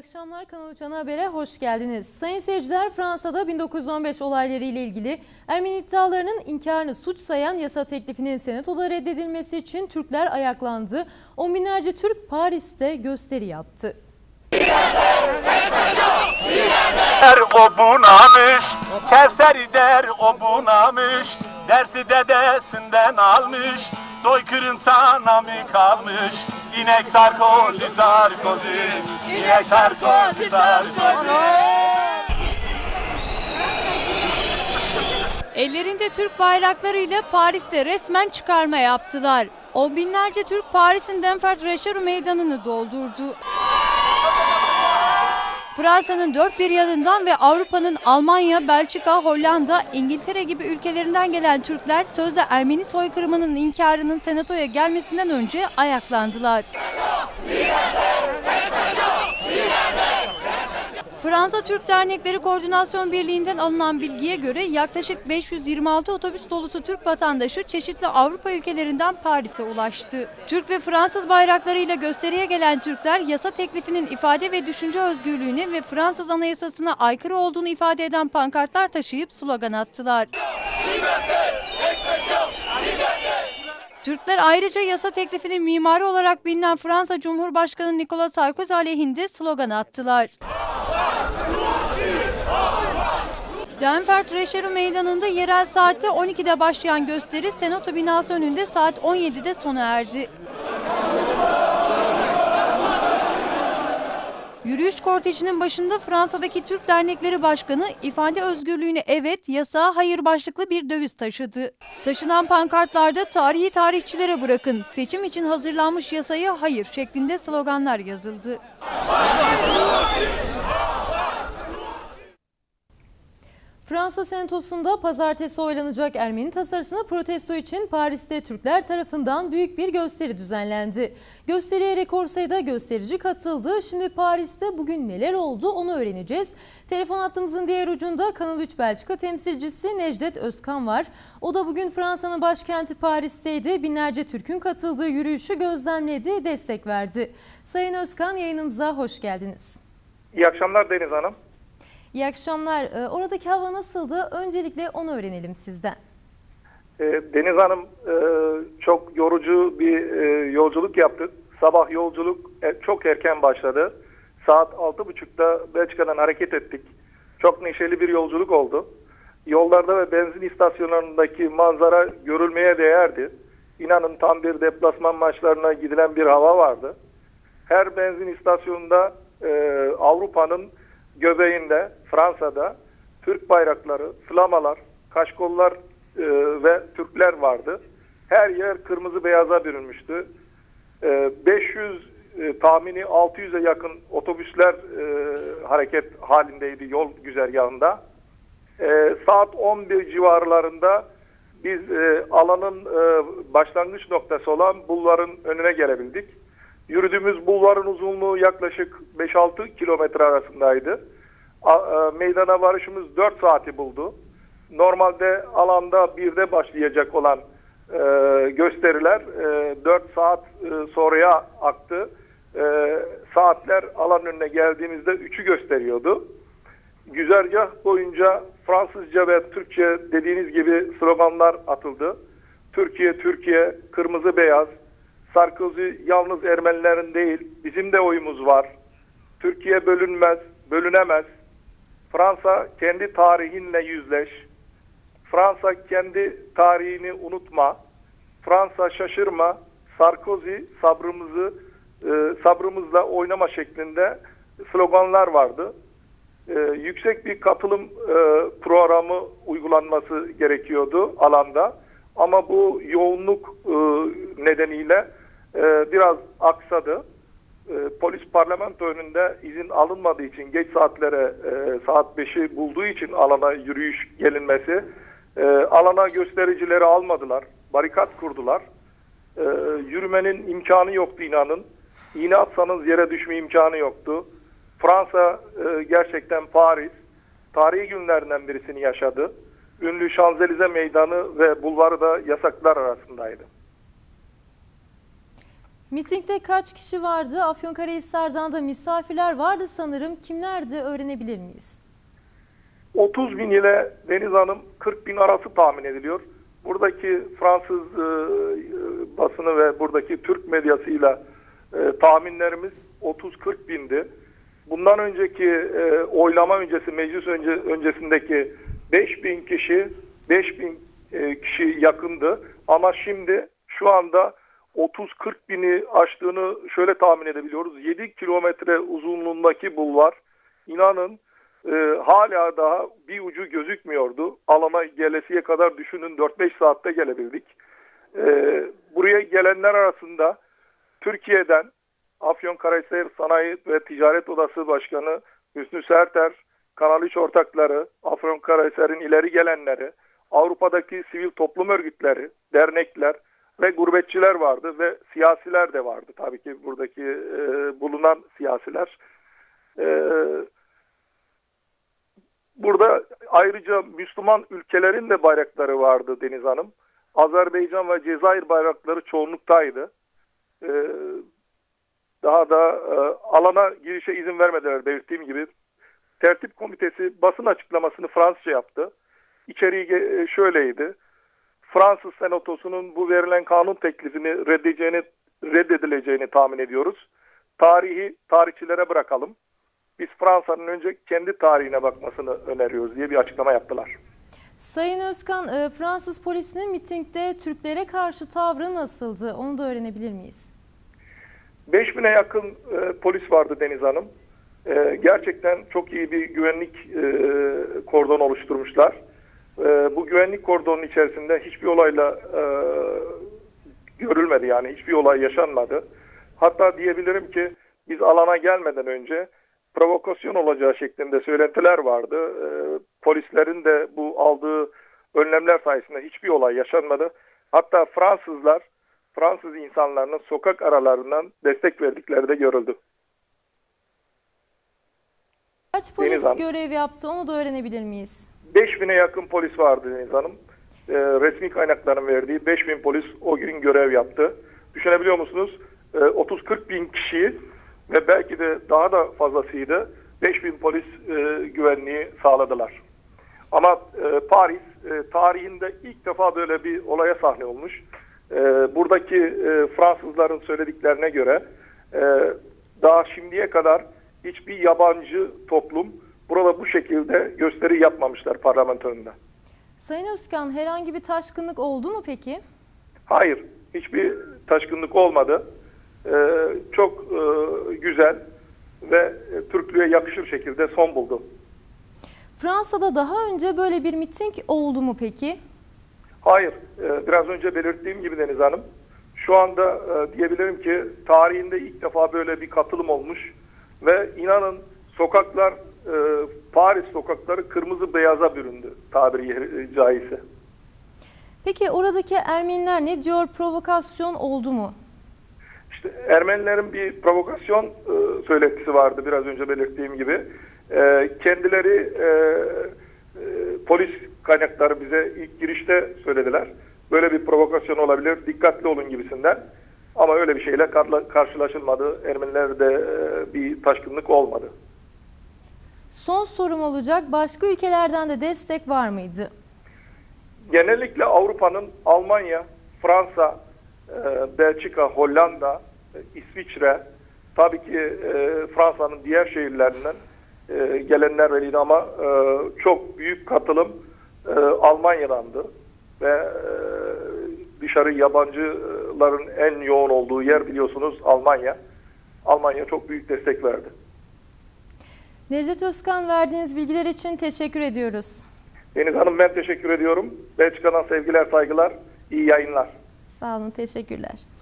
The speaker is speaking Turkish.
İyi akşamlar, Kanal 3 Ana Haber'e hoş geldiniz. Sayın seyirciler, Fransa'da 1915 olayları ile ilgili Ermeni iddialarının inkarını suç sayan yasa teklifinin senatoda reddedilmesi için Türkler ayaklandı. On binlerce Türk Paris'te gösteri yaptı. O bunamış, Kevser'i der o bunamış, dersi dedesinden almış, soykırım sana mı kalmış? İnek Sarkozy, Sarkozy, inek Sarkozy, Sarkozy. Ellerinde Türk bayraklarıyla Paris'te resmen çıkarma yaptılar. On binlerce Türk Paris'in Denfert Reşeru meydanını doldurdu. Fransa'nın dört bir yanından ve Avrupa'nın Almanya, Belçika, Hollanda, İngiltere gibi ülkelerinden gelen Türkler sözde Ermeni soykırımının inkarının senatoya gelmesinden önce ayaklandılar. Fransa Türk Dernekleri Koordinasyon Birliği'nden alınan bilgiye göre yaklaşık 526 otobüs dolusu Türk vatandaşı çeşitli Avrupa ülkelerinden Paris'e ulaştı. Türk ve Fransız bayraklarıyla gösteriye gelen Türkler yasa teklifinin ifade ve düşünce özgürlüğüne ve Fransız Anayasası'na aykırı olduğunu ifade eden pankartlar taşıyıp slogan attılar. Türkler ayrıca yasa teklifinin mimarı olarak bilinen Fransa Cumhurbaşkanı Nicolas Sarkozy aleyhinde slogan attılar. Denfert Reşeru Meydanı'nda yerel saatte 12'de başlayan gösteri Senato binası önünde saat 17'de sona erdi. Yürüyüş kortejinin başında Fransa'daki Türk Dernekleri Başkanı ifade özgürlüğüne evet, yasağa hayır başlıklı bir döviz taşıdı. Taşınan pankartlarda tarihi tarihçilere bırakın, seçim için hazırlanmış yasaya hayır şeklinde sloganlar yazıldı. Fransa Senatosu'nda pazartesi oylanacak Ermeni tasarısına protesto için Paris'te Türkler tarafından büyük bir gösteri düzenlendi. Gösteriye rekor sayıda gösterici katıldı. Şimdi Paris'te bugün neler oldu onu öğreneceğiz. Telefon hattımızın diğer ucunda Kanal 3 Belçika temsilcisi Necdet Özkan var. O da bugün Fransa'nın başkenti Paris'teydi. Binlerce Türk'ün katıldığı yürüyüşü gözlemledi, destek verdi. Sayın Özkan, yayınımıza hoş geldiniz. İyi akşamlar Deniz Hanım. İyi akşamlar. Oradaki hava nasıldı? Öncelikle onu öğrenelim sizden. Deniz Hanım, çok yorucu bir yolculuk yaptık. Sabah yolculuk çok erken başladı. Saat 6.30'da Belçika'dan hareket ettik. Çok neşeli bir yolculuk oldu. Yollarda ve benzin istasyonlarındaki manzara görülmeye değerdi. İnanın tam bir deplasman maçlarına gidilen bir hava vardı. Her benzin istasyonunda Avrupa'nın göbeğinde, Fransa'da Türk bayrakları, flamalar, kaşkollar ve Türkler vardı. Her yer kırmızı beyaza bürünmüştü. 500 tahmini 600'e yakın otobüsler hareket halindeydi yol güzergahında. Saat 11 civarlarında biz alanın başlangıç noktası olan bulvarın önüne gelebildik. Yürüdüğümüz bulvarın uzunluğu yaklaşık 5-6 kilometre arasındaydı. Meydana varışımız 4 saati buldu. Normalde alanda 1'de başlayacak olan gösteriler 4 saat sonraya aktı. Saatler alan önüne geldiğimizde 3'ü gösteriyordu. Güzergah boyunca Fransızca ve Türkçe dediğiniz gibi sloganlar atıldı. Türkiye, Türkiye, kırmızı beyaz. Sarkozy yalnız Ermenilerin değil, bizim de oyumuz var. Türkiye bölünmez, bölünemez. Fransa kendi tarihinle yüzleş. Fransa kendi tarihini unutma. Fransa şaşırma. Sarkozy sabrımızla oynama şeklinde sloganlar vardı. Yüksek bir katılım programı uygulanması gerekiyordu alanda. Ama bu yoğunluk nedeniyle biraz aksadı. Polis parlamento önünde izin alınmadığı için geç saatlere saat 5'i bulduğu için alana yürüyüş gelinmesi, alana göstericileri almadılar. Barikat kurdular. Yürümenin imkanı yoktu inanın. İğne atsanız yere düşme imkanı yoktu. Fransa gerçekten Paris tarihi günlerden birisini yaşadı. Ünlü Şanzelize Meydanı ve bulvarı da yasaklar arasındaydı. Mitingde kaç kişi vardı? Afyonkarahisar'dan da misafirler vardı sanırım. Kimlerdi, öğrenebilir miyiz? 30 bin ile Deniz Hanım 40 bin arası tahmin ediliyor. Buradaki Fransız basını ve buradaki Türk medyasıyla tahminlerimiz 30-40 bindi. Bundan önceki oylama öncesi, meclis öncesindeki 5 bin kişi yakındı. Ama şimdi şu anda 30-40 bini aştığını şöyle tahmin edebiliyoruz. 7 kilometre uzunluğundaki bulvar, inanın hala daha bir ucu gözükmüyordu. Alana gelesiye kadar düşünün, 4-5 saatte gelebildik. Buraya gelenler arasında Türkiye'den Afyonkarahisar Sanayi ve Ticaret Odası Başkanı Hüsnü Serter, Kanal 3 ortakları, Afyonkarahisar'ın ileri gelenleri, Avrupa'daki sivil toplum örgütleri, dernekler ve gurbetçiler vardı ve siyasiler de vardı. Tabii ki buradaki bulunan siyasiler. Burada ayrıca Müslüman ülkelerin de bayrakları vardı Deniz Hanım. Azerbaycan ve Cezayir bayrakları çoğunluktaydı. Daha da alana girişe izin vermediler, belirttiğim gibi. Tertip komitesi basın açıklamasını Fransızca yaptı. İçeriği şöyleydi. Fransız senatosunun bu verilen kanun teklifini reddedileceğini tahmin ediyoruz. Tarihi tarihçilere bırakalım. Biz Fransa'nın önce kendi tarihine bakmasını öneriyoruz diye bir açıklama yaptılar. Sayın Özkan, Fransız polisinin mitingde Türklere karşı tavrı nasıldı? Onu da öğrenebilir miyiz? 5000'e yakın polis vardı Deniz Hanım. Gerçekten çok iyi bir güvenlik kordonu oluşturmuşlar. Bu güvenlik kordonun içerisinde hiçbir olayla görülmedi, yani hiçbir olay yaşanmadı. Hatta diyebilirim ki biz alana gelmeden önce provokasyon olacağı şeklinde söylentiler vardı. Polislerin de bu aldığı önlemler sayesinde hiçbir olay yaşanmadı. Hatta Fransız insanlarının sokak aralarından destek verdikleri de görüldü. Kaç polis görev yaptı, onu da öğrenebilir miyiz? 5000'e yakın polis vardı Deniz Hanım. Resmi kaynakların verdiği 5000 polis o gün görev yaptı. Düşünebiliyor musunuz? 30-40 bin kişiyi ve belki de daha da fazlasıydı 5000 polis güvenliği sağladılar. Ama Paris tarihinde ilk defa böyle bir olaya sahne olmuş. Buradaki Fransızların söylediklerine göre daha şimdiye kadar hiçbir yabancı toplum burada bu şekilde gösteri yapmamışlar parlamento önünde. Sayın Özkan, herhangi bir taşkınlık oldu mu peki? Hayır, hiçbir taşkınlık olmadı. Çok güzel ve Türklüğe yakışır şekilde son buldu. Fransa'da daha önce böyle bir miting oldu mu peki? Hayır, biraz önce belirttiğim gibi Deniz Hanım, şu anda diyebilirim ki tarihinde ilk defa böyle bir katılım olmuş ve inanın sokaklar, Paris sokakları kırmızı beyaza büründü tabiri caizse. Peki oradaki Ermeniler ne diyor? Provokasyon oldu mu? İşte Ermenilerin bir provokasyon söylentisi vardı biraz önce belirttiğim gibi. Kendileri polis kaynakları bize ilk girişte söylediler. Böyle bir provokasyon olabilir, dikkatli olun gibisinden. Ama öyle bir şeyle karşılaşılmadı. Ermenilerde bir taşkınlık olmadı. Son sorum olacak. Başka ülkelerden de destek var mıydı? Genellikle Avrupa'nın Almanya, Fransa, Belçika, Hollanda, İsviçre, tabii ki Fransa'nın diğer şehirlerinden gelenler veliydi ama çok büyük katılım Almanya'dandı. Ve dışarı yabancıların en yoğun olduğu yer biliyorsunuz Almanya. Almanya çok büyük destek verdi. Necdet Özkan, verdiğiniz bilgiler için teşekkür ediyoruz. Deniz Hanım, ben teşekkür ediyorum. Belçika'dan sevgiler, saygılar, iyi yayınlar. Sağ olun, teşekkürler.